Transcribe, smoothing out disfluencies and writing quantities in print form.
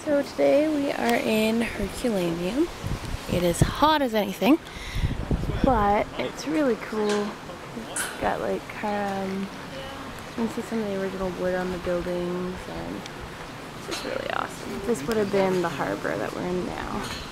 So today we are in Herculaneum. It is hot as anything, but it's really cool. It's got like, you can see some of the original wood on the buildings, and it's just really awesome. This would have been the harbor that we're in now.